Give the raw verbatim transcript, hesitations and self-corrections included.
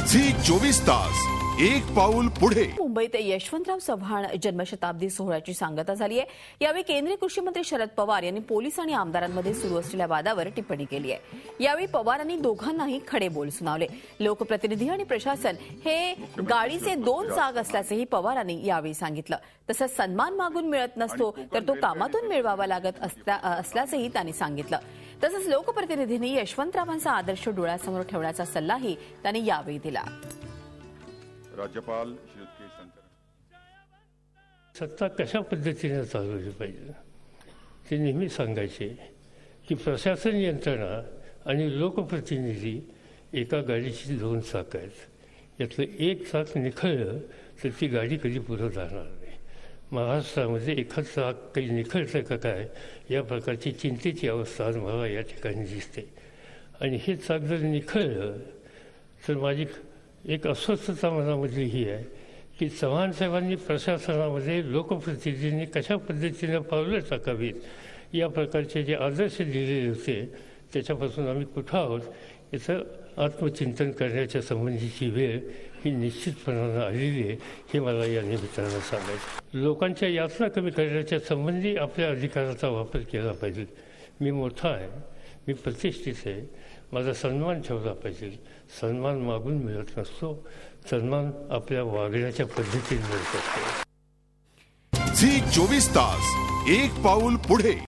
Zee चोवीस तास एक पाऊल पुढे। मुंबईत यशवंतराव चव्हाण जन्मशताब्दी सोहळ्याची सांगता झाली आहे। यावेळी केंद्रीय कृषी मंत्री शरद पवार यांनी पोलीस आणि आमदारांमध्ये सुरू असलेल्या वादावर टिप्पणी केली आहे। यावेळी पवारांनी दोघांनाही खडे बोल सुनावले। लोकप्रतिनिधी आणि प्रशासन हे गाडीचे दोन चाक असल्याचेही पवारांनी यावेळी सांगितलं। तसंच सन्मान मागून मिळत नसतो तर तो कामातून मिळवावा लागत असल्याचंही त्यांनी सांगितलं। तसंच लोकप्रतिनिधींनी यशवंतरावांचा आदर्श डोळ्यासमोर ठेवण्याचा सल्लाही त्यांनी यावेळी दिला। राज्यपाल श्री के शंकर सत्ता कशा पद्धतीने चालवली पाहिजे ते नेहमी सांगायचे की प्रशासन यंत्रणा आणि लोकप्रतिनिधी एका गाडीची दोन चाक आहेत। यातलं एक चाक निखळलं तर ती गाडी कधी पुढे जाणार नाही। महाराष्ट्रामध्ये एखाद चाक काही निखळतं का काय या प्रकारची चिंतेची अवस्था आज मला या ठिकाणी दिसते। आणि हे चाक जर निखळलं तर माझी एक अस्वस्थता मनामध्ये ही आहे की चव्हाण साहेबांनी प्रशासनामध्ये लोकप्रतिनिधींनी कशा पद्धतीने पावलं टाकावीत या प्रकारचे जे आदर्श दिलेले होते त्याच्यापासून आम्ही कुठं आहोत याचं आत्मचिंतन करण्याच्या संबंधीची वेळ ही निश्चितपणानं आलेली आहे हे मला या निमित्तानं सांगायचं। लोकांच्या यातना कमी करण्याच्या संबंधी आपल्या अधिकाराचा वापर केला पाहिजे। मी मोठा आहे, मी प्रतिष्ठित आहे, माझा सन्मान ठेवला पाहिजे। सन्मान मागून मिळत नसतो, सन्मान आपल्या वागण्याच्या पद्धतीने मिळत असतो। झी चोवीस तास एक पाऊल पुढे।